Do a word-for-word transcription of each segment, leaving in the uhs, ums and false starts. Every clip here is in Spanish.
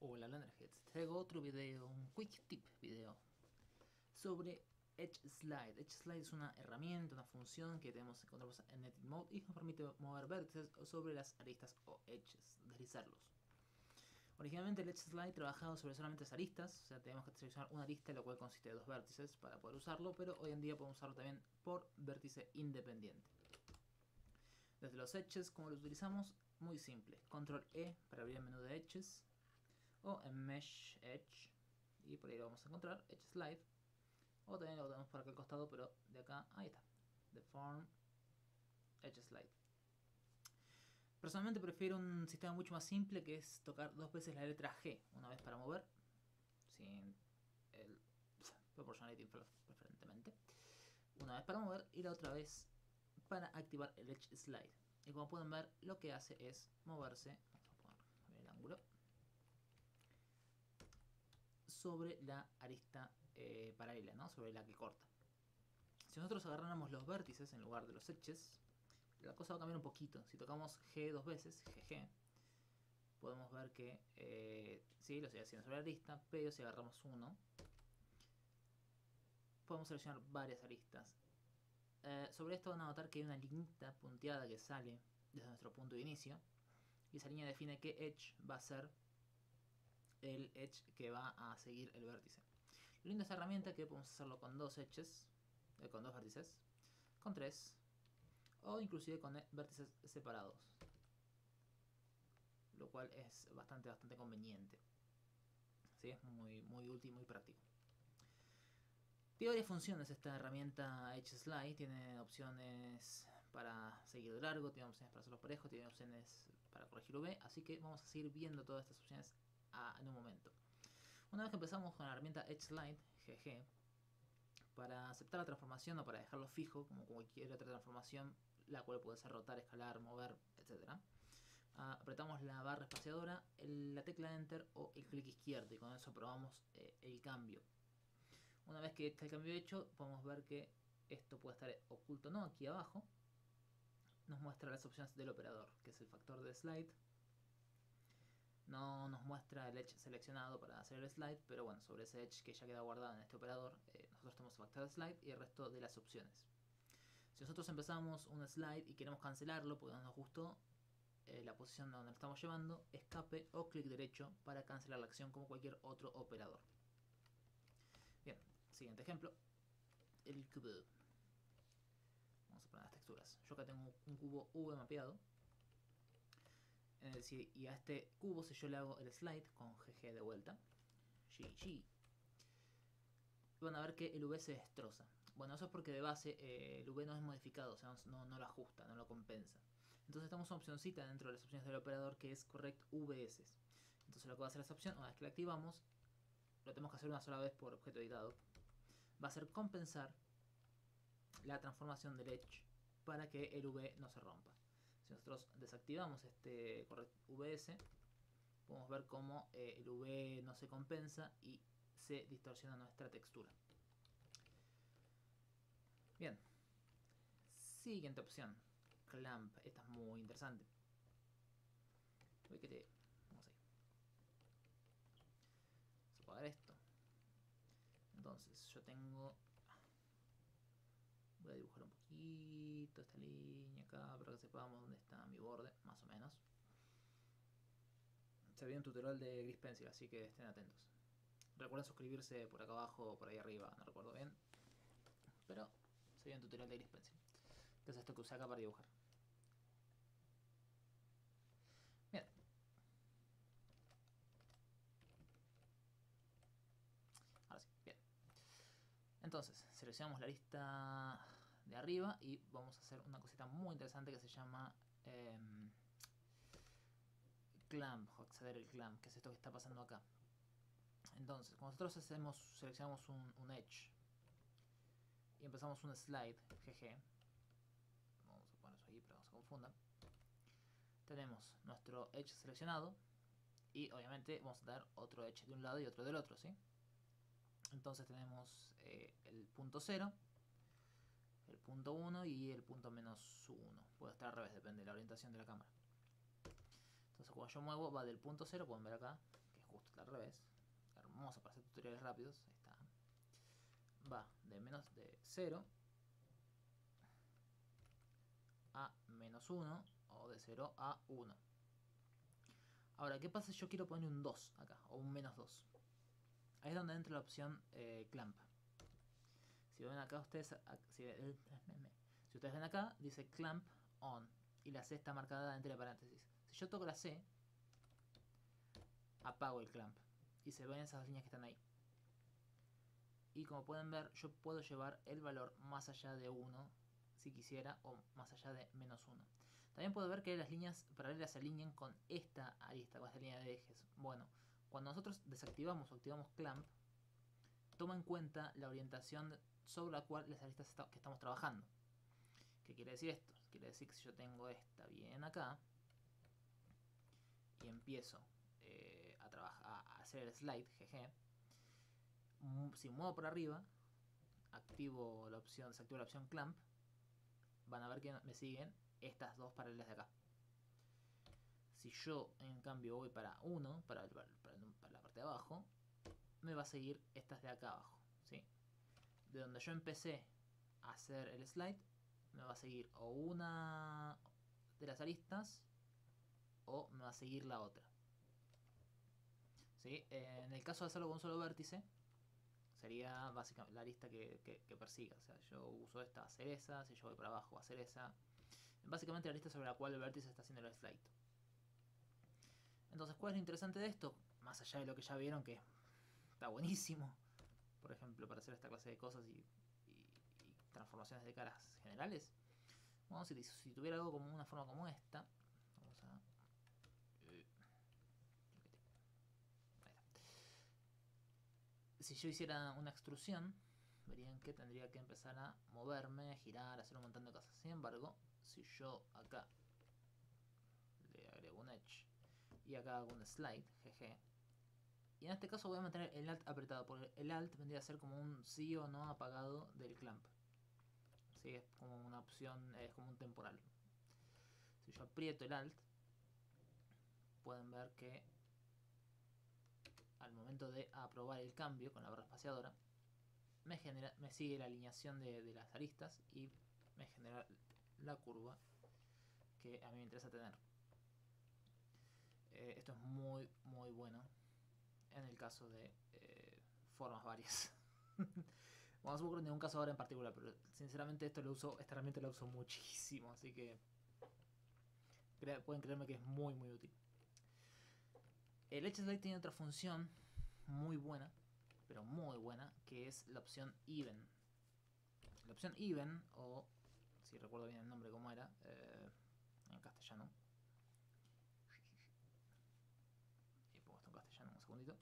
Hola Landerheads, te traigo otro video, un quick tip video sobre Edge Slide. Edge Slide es una herramienta, una función que tenemos encontramos en Edit Mode y nos permite mover vértices sobre las aristas o edges, deslizarlos. Originalmente el Edge Slide trabajaba sobre solamente las aristas, o sea tenemos que seleccionar una arista, lo cual consiste de dos vértices para poder usarlo, pero hoy en día podemos usarlo también por vértice independiente. Desde los edges, ¿cómo lo utilizamos? Muy simple, control E para abrir el menú de edges, o en Mesh Edge, y por ahí lo vamos a encontrar, Edge Slide, o también lo tenemos por acá al costado, pero de acá, ahí está, Deform Edge Slide. Personalmente prefiero un sistema mucho más simple, que es tocar dos veces la letra G, una vez para mover, sin el Proportionality preferentemente, una vez para mover y la otra vez para activar el Edge Slide. Y como pueden ver, lo que hace es moverse, vamos a poner el ángulo, sobre la arista eh, paralela, ¿no? Sobre la que corta. Si nosotros agarráramos los vértices en lugar de los edges, la cosa va a cambiar un poquito. Si tocamos G dos veces, G G, podemos ver que eh, sí, lo estoy haciendo sobre la arista, pero si agarramos uno, podemos seleccionar varias aristas. Eh, sobre esto van a notar que hay una liñita punteada que sale desde nuestro punto de inicio, y esa línea define qué edge va a ser el edge que va a seguir el vértice. Lo lindo de esta herramienta es que podemos hacerlo con dos edges, eh, con dos vértices, con tres, o inclusive con vértices separados, lo cual es bastante bastante conveniente. ¿Sí? Es muy, muy útil y muy práctico. Tiene varias funciones esta herramienta Edge Slide. Tiene opciones para seguir de largo, tiene opciones para hacerlos parejos, tiene opciones para corregir U V, así que vamos a seguir viendo todas estas opciones a, en un momento. Una vez que empezamos con la herramienta Edge Slide, G G, para aceptar la transformación o para dejarlo fijo, como cualquier otra transformación, la cual puede ser rotar, escalar, mover, etcétera. Uh, apretamos la barra espaciadora, el, la tecla Enter o el clic izquierdo, y con eso probamos eh, el cambio. Una vez que está el cambio hecho, podemos ver que esto puede estar oculto o no. Aquí abajo nos muestra las opciones del operador, que es el factor de slide. No nos muestra el edge seleccionado para hacer el slide, pero bueno, sobre ese edge que ya queda guardado en este operador, eh, nosotros tenemos el factor de slide y el resto de las opciones. Si nosotros empezamos un slide y queremos cancelarlo porque no nos gustó eh, la posición donde lo estamos llevando, escape o clic derecho para cancelar la acción como cualquier otro operador. Bien, siguiente ejemplo, el cubo. Vamos a poner las texturas. Yo acá tengo un cubo V mapeado. Eh, y a este cubo, si yo le hago el slide con G G de vuelta, G G, van a ver que el V se destroza. Bueno, eso es porque de base eh, el V no es modificado, o sea, no, no lo ajusta, no lo compensa. Entonces tenemos una opcióncita dentro de las opciones del operador que es Correct V S. Entonces lo que va a hacer esa opción, una vez que la activamos, lo tenemos que hacer una sola vez por objeto editado, va a ser compensar la transformación del edge para que el V no se rompa. Si nosotros desactivamos este Correct V S, podemos ver cómo eh, el V no se compensa y se distorsiona nuestra textura. Bien, siguiente opción, Clamp. Esta es muy interesante. Uy, que te... Vamos ahí. Vamos a apagar esto. Entonces, yo tengo... Voy a dibujar un poquito esta línea acá para que sepamos dónde está mi borde, más o menos. Se ve un tutorial de Gris Pencil, así que estén atentos. Recuerden suscribirse por acá abajo o por ahí arriba, no recuerdo bien. Pero se ve un tutorial de Gris Pencil, que es esto que usé acá para dibujar. Bien. Ahora sí, bien. Entonces, seleccionamos la lista de arriba y vamos a hacer una cosita muy interesante que se llama eh, clamp, o acceder al clamp, que es esto que está pasando acá. Entonces, cuando nosotros hacemos, seleccionamos un, un edge y empezamos un slide, G G, vamos a poner eso ahí para que no se confundan, tenemos nuestro edge seleccionado y obviamente vamos a dar otro edge de un lado y otro del otro, ¿sí? Entonces tenemos eh, el punto cero, el punto uno y el punto menos uno. Puede estar al revés, depende de la orientación de la cámara. Entonces cuando yo muevo va del punto cero, pueden ver acá, que es justo revés. Hermoso para hacer tutoriales rápidos. Ahí está. Va de menos de cero a menos uno o de cero a uno. Ahora, ¿qué pasa si yo quiero poner un dos acá o un menos dos? Ahí es donde entra la opción eh, clamp. Si ven acá ustedes, si, si ustedes ven acá, dice clamp on y la C está marcada entre paréntesis. Si yo toco la C, apago el clamp y se ven esas líneas que están ahí. Y como pueden ver, yo puedo llevar el valor más allá de uno si quisiera, o más allá de menos uno. También puedo ver que las líneas paralelas se alinean con esta arista, con esta línea de ejes. Bueno, cuando nosotros desactivamos o activamos clamp, toma en cuenta la orientación sobre la cual las aristas que estamos trabajando. ¿Qué quiere decir esto? Quiere decir que si yo tengo esta bien acá y empiezo eh, a, trabajar, a hacer el slide, jeje, si muevo por arriba, activo la opción, desactivo la opción clamp, van a ver que me siguen estas dos paralelas de acá. Si yo en cambio voy para uno, para, para, para la parte de abajo, me va a seguir estas de acá abajo, ¿sí? De donde yo empecé a hacer el slide, me va a seguir o una de las aristas o me va a seguir la otra, ¿sí? En el caso de hacerlo con un solo vértice, sería básicamente la arista que, que, que persiga. O sea, yo uso esta, va a ser esa. Si yo voy para abajo, va a ser esa. Básicamente la arista sobre la cual el vértice está haciendo el slide. Entonces, ¿cuál es lo interesante de esto? Más allá de lo que ya vieron, que está buenísimo, por ejemplo, para hacer esta clase de cosas y, y, y transformaciones de caras generales. Bueno, si, si tuviera algo como una forma como esta, vamos a... Si yo hiciera una extrusión, verían que tendría que empezar a moverme, girar, hacer un montón de cosas. Sin embargo, si yo acá le agrego un edge y acá hago un slide, jeje, y en este caso voy a mantener el alt apretado, porque el alt vendría a ser como un sí o no apagado del clamp. ¿Sí? Es como una opción, es como un temporal. Si yo aprieto el alt, pueden ver que al momento de aprobar el cambio con la barra espaciadora, me, genera, me sigue la alineación de, de las aristas y me genera la curva que a mí me interesa tener. Eh, esto es muy muy bueno en el caso de eh, formas varias. Bueno, no se me ocurre ningún caso ahora en particular, pero sinceramente esto lo uso, esta herramienta la uso muchísimo, así que cre pueden creerme que es muy muy útil. El Edge Slide tiene otra función muy buena, pero muy buena, que es la opción Even. La opción Even, o si recuerdo bien el nombre como era, eh, en castellano. Y pongo esto en castellano un segundito.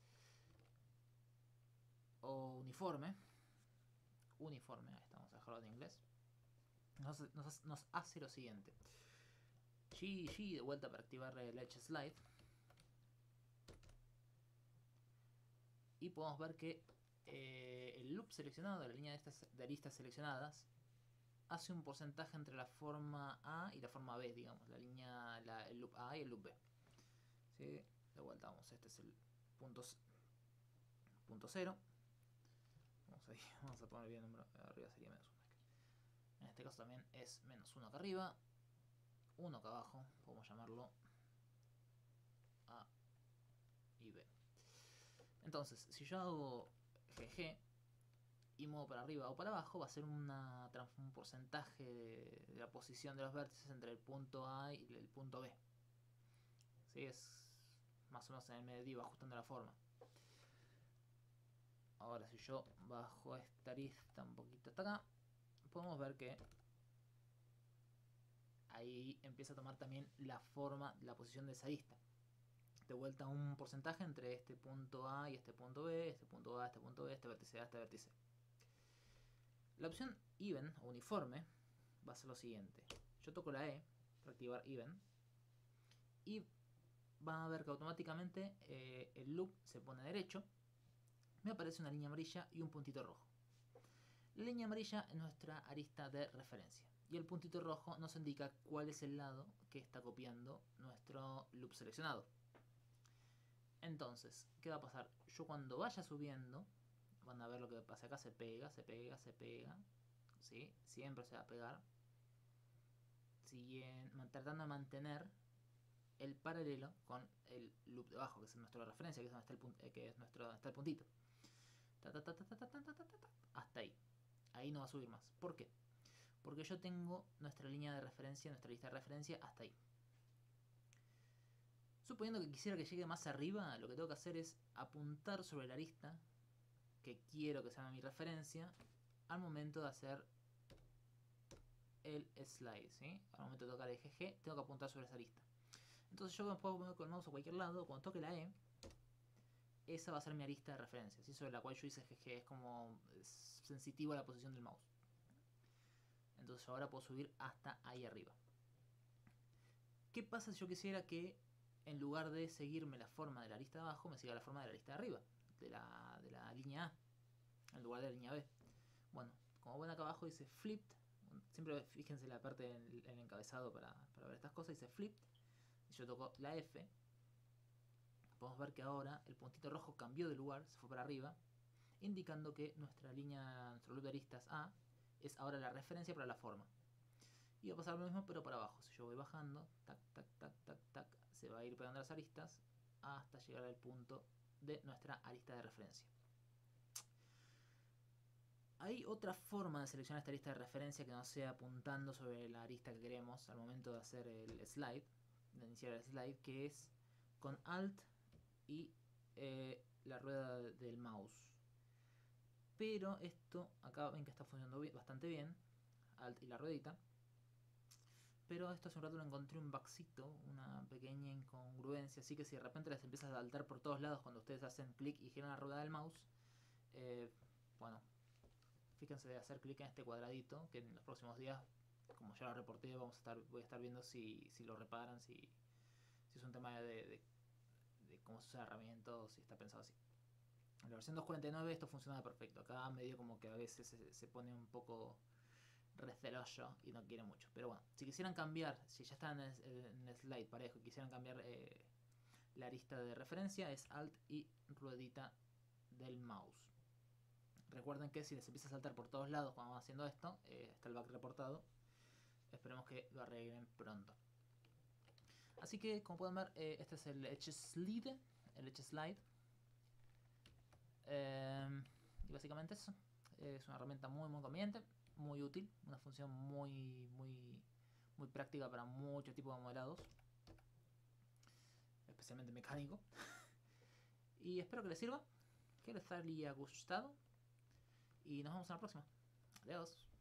O uniforme. Uniforme, ahí estamos a dejarlo en inglés. Nos, nos, nos hace lo siguiente. G G de vuelta para activar el Edge Slide. Y podemos ver que eh, el loop seleccionado de la línea de, estas, de aristas seleccionadas hace un porcentaje entre la forma A y la forma B, digamos, la línea, la, el loop A y el loop B. ¿Sí? De vuelta, vamos, este es el punto, punto cero. Vamos, ahí, vamos a poner bien el número, arriba sería menos uno. En este caso también es menos uno acá arriba, uno acá abajo, podemos llamarlo A y B. Entonces, si yo hago G G y muevo para arriba o para abajo, va a ser una, un porcentaje de, de la posición de los vértices entre el punto A y el punto B. ¿Sí? Es más o menos en el medio, ajustando la forma. Ahora, si yo bajo esta arista un poquito hasta acá, podemos ver que ahí empieza a tomar también la forma, la posición de esa arista. De vuelta un porcentaje entre este punto A y este punto B, este punto A, este punto B, este vértice A, este vértice. La opción Even o uniforme va a ser lo siguiente. Yo toco la E para activar Even y van a ver que automáticamente eh, el loop se pone derecho. Me aparece una línea amarilla y un puntito rojo. La línea amarilla es nuestra arista de referencia y el puntito rojo nos indica cuál es el lado que está copiando nuestro loop seleccionado. Entonces, ¿qué va a pasar? Yo cuando vaya subiendo, van a ver lo que pasa acá, se pega, se pega, se pega, ¿sí? Siempre se va a pegar. Siguen tratando de mantener el paralelo con el loop de abajo, que es nuestra referencia, que es donde está el, punt eh, que es nuestro, está el puntito. Ta, ta, ta, ta, ta, ta, ta, ta, ta, hasta ahí. Ahí no va a subir más. ¿Por qué? Porque yo tengo nuestra línea de referencia, nuestra lista de referencia hasta ahí. Suponiendo que quisiera que llegue más arriba, lo que tengo que hacer es apuntar sobre la arista que quiero que sea mi referencia al momento de hacer el slide, ¿sí? Al momento de tocar el G G, tengo que apuntar sobre esa lista. Entonces yo me puedo poner con el mouse a cualquier lado, cuando toque la E, esa va a ser mi arista de referencia, ¿sí? Sobre la cual yo hice G G, es como es sensitivo a la posición del mouse. Entonces ahora puedo subir hasta ahí arriba. ¿Qué pasa si yo quisiera que en lugar de seguirme la forma de la lista de abajo, me siga la forma de la lista de arriba, de la, de la línea A, en lugar de la línea B? Bueno, como ven acá abajo dice flipped, siempre fíjense la parte en el encabezado para, para ver estas cosas, dice flipped, y yo toco la F, podemos ver que ahora el puntito rojo cambió de lugar, se fue para arriba, indicando que nuestra línea, nuestro loop de aristas A, es ahora la referencia para la forma. Y va a pasar lo mismo pero para abajo. Si yo voy bajando, tac, tac, tac, tac, tac, se va a ir pegando las aristas hasta llegar al punto de nuestra arista de referencia. Hay otra forma de seleccionar esta lista de referencia que no sea apuntando sobre la arista que queremos al momento de hacer el slide, de iniciar el slide, que es con Alt y eh, la rueda del mouse. Pero esto, acá ven que está funcionando bastante bien, Alt y la ruedita. Pero esto hace un rato lo encontré un bugcito, una pequeña incongruencia, así que si de repente les empieza a saltar por todos lados cuando ustedes hacen clic y giran la rueda del mouse, eh, bueno, fíjense de hacer clic en este cuadradito, que en los próximos días, como ya lo reporté, vamos a estar, voy a estar viendo si, si lo reparan, si, si es un tema de, de, de cómo se usa la herramienta o si está pensado así. En la versión dos punto cuarenta y nueve esto funciona perfecto, acá medio como que a veces se, se pone un poco receloso y no quiere mucho. Pero bueno, si quisieran cambiar, si ya están en el, en el slide parejo y quisieran cambiar eh, la arista de referencia, es Alt y ruedita del mouse. Recuerden que si les empieza a saltar por todos lados cuando van haciendo esto, eh, está el bug reportado. Esperemos que lo arreglen pronto. Así que, como pueden ver, eh, este es el Edge Slide. El Edge Slide. Eh, y básicamente eso. Es una herramienta muy muy conveniente, muy útil, una función muy muy muy práctica para muchos tipos de modelados, especialmente mecánico. Y espero que les sirva, que les haya gustado y nos vemos en la próxima. Adiós.